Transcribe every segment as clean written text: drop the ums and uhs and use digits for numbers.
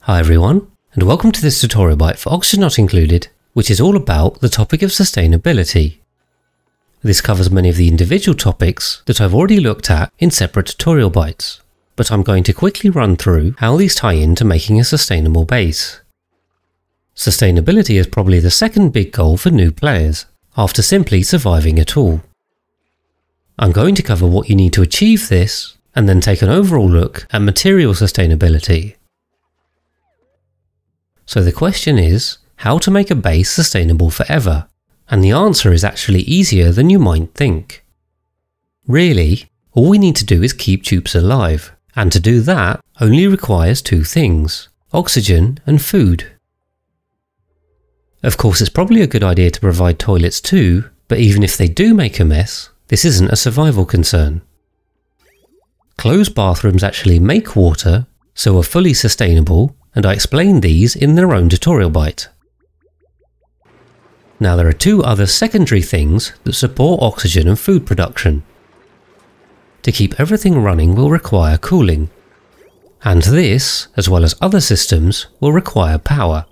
Hi everyone, and welcome to this tutorial bite for Oxygen Not Included, which is all about the topic of sustainability. This covers many of the individual topics that I've already looked at in separate tutorial bites, but I'm going to quickly run through how these tie into making a sustainable base. Sustainability is probably the second big goal for new players, after simply surviving at all. I'm going to cover what you need to achieve this, and then take an overall look at material sustainability. So the question is, how to make a base sustainable forever? And the answer is actually easier than you might think. Really, all we need to do is keep tubes alive, and to do that only requires two things: oxygen and food. Of course, it's probably a good idea to provide toilets too, but even if they do make a mess, this isn't a survival concern. Closed bathrooms actually make water, so are fully sustainable, and I explained these in their own tutorial bite. Now there are two other secondary things that support oxygen and food production. To keep everything running will require cooling, and this, as well as other systems, will require power.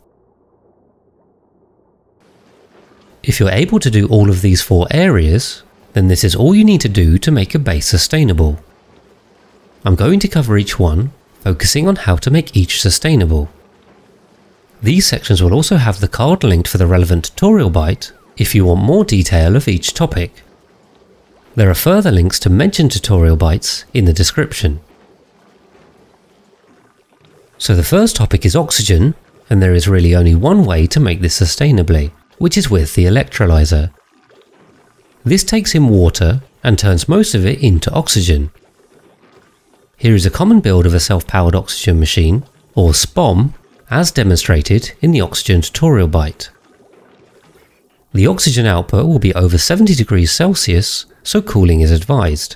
If you're able to do all of these four areas, then this is all you need to do to make a base sustainable. I'm going to cover each one, focusing on how to make each sustainable. These sections will also have the card linked for the relevant tutorial bite if you want more detail of each topic. There are further links to mentioned tutorial bites in the description. So the first topic is oxygen, and there is really only one way to make this sustainably, which is with the electrolyzer. This takes in water and turns most of it into oxygen. Here is a common build of a self-powered oxygen machine, or SPOM, as demonstrated in the oxygen tutorial bite. The oxygen output will be over 70 degrees Celsius, so cooling is advised.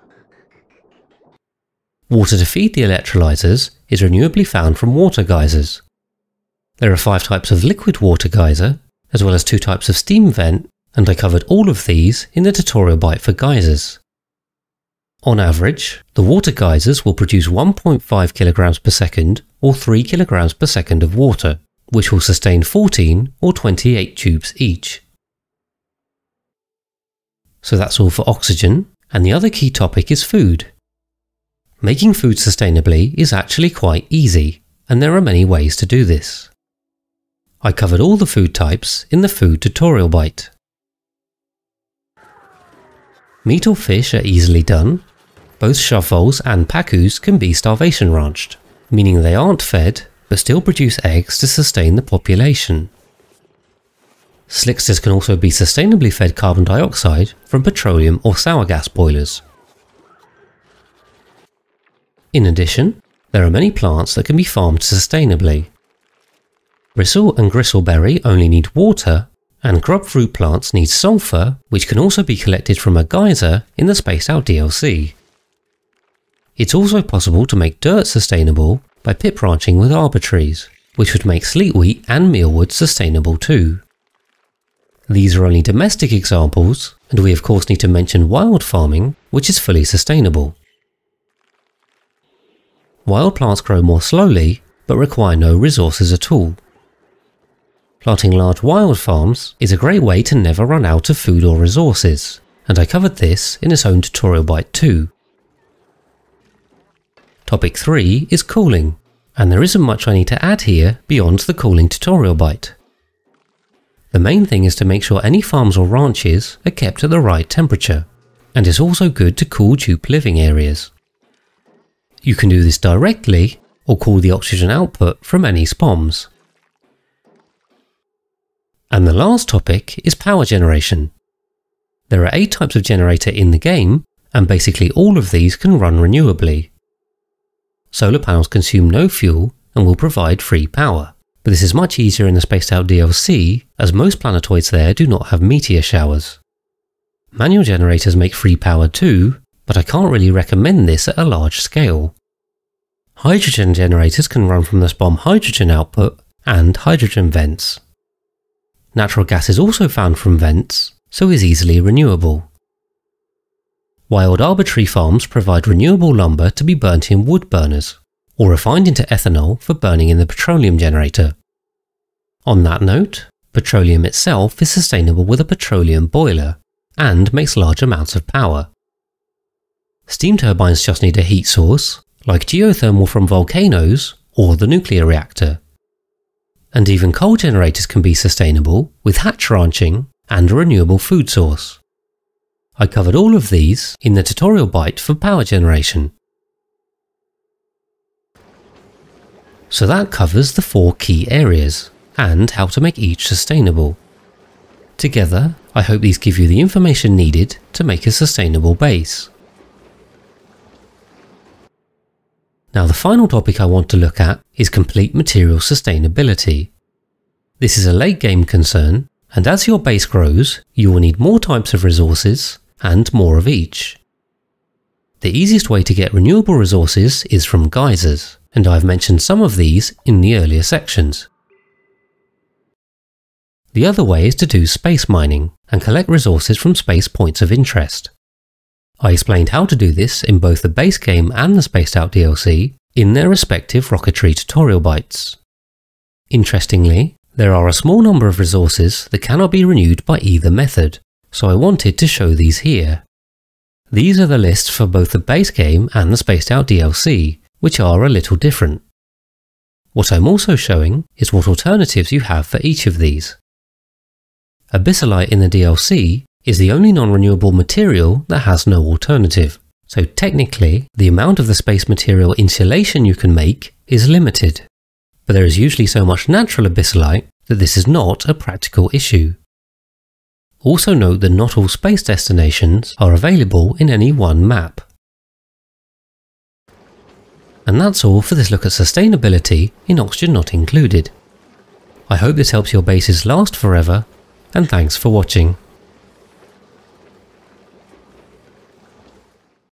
Water to feed the electrolyzers is renewably found from water geysers. There are 5 types of liquid water geyser, as well as 2 types of steam vent, and I covered all of these in the tutorial bite for geysers. On average, the water geysers will produce 1.5 kilograms per second or 3 kilograms per second of water, which will sustain 14 or 28 tubes each. So that's all for oxygen, and the other key topic is food. Making food sustainably is actually quite easy, and there are many ways to do this. I covered all the food types in the food tutorial bite. Meat or fish are easily done. Both shove voles and pacus can be starvation ranched, meaning they aren't fed but still produce eggs to sustain the population. Slicksters can also be sustainably fed carbon dioxide from petroleum or sour gas boilers. In addition, there are many plants that can be farmed sustainably. Bristle and gristleberry only need water, and grub fruit plants need sulfur, which can also be collected from a geyser in the Spaced Out DLC. It's also possible to make dirt sustainable by pit branching with arbor trees, which would make sleet wheat and mealwood sustainable too. These are only domestic examples, and we of course need to mention wild farming, which is fully sustainable. Wild plants grow more slowly, but require no resources at all. Planting large wild farms is a great way to never run out of food or resources, and I covered this in its own tutorial bite too. Topic 3 is cooling, and there isn't much I need to add here beyond the cooling tutorial bite. The main thing is to make sure any farms or ranches are kept at the right temperature, and it's also good to cool dupe living areas. You can do this directly, or cool the oxygen output from any SPOMs. And the last topic is power generation. There are 8 types of generator in the game, and basically all of these can run renewably. Solar panels consume no fuel and will provide free power, but this is much easier in the Spaced Out DLC as most planetoids there do not have meteor showers. Manual generators make free power too, but I can't really recommend this at a large scale. Hydrogen generators can run from the SPOM hydrogen output and hydrogen vents. Natural gas is also found from vents, so is easily renewable. Wild arbor tree farms provide renewable lumber to be burnt in wood burners, or refined into ethanol for burning in the petroleum generator. On that note, petroleum itself is sustainable with a petroleum boiler and makes large amounts of power. Steam turbines just need a heat source, like geothermal from volcanoes or the nuclear reactor. And even coal generators can be sustainable with hatch ranching and a renewable food source. I covered all of these in the tutorial bite for power generation. So that covers the 4 key areas and how to make each sustainable. Together, I hope these give you the information needed to make a sustainable base. Now the final topic I want to look at is complete material sustainability. This is a late game concern, and as your base grows, you will need more types of resources and more of each. The easiest way to get renewable resources is from geysers, and I've mentioned some of these in the earlier sections. The other way is to do space mining and collect resources from space points of interest. I explained how to do this in both the base game and the Spaced Out DLC in their respective rocketry tutorial bites. Interestingly, there are a small number of resources that cannot be renewed by either method, so I wanted to show these here. These are the lists for both the base game and the Spaced Out DLC, which are a little different. What I'm also showing is what alternatives you have for each of these. Abyssallite in the DLC is the only non-renewable material that has no alternative, so technically the amount of the space material insulation you can make is limited. But there is usually so much natural abyssallite that this is not a practical issue. Also note that not all space destinations are available in any one map. And that's all for this look at sustainability in Oxygen Not Included. I hope this helps your bases last forever, and thanks for watching.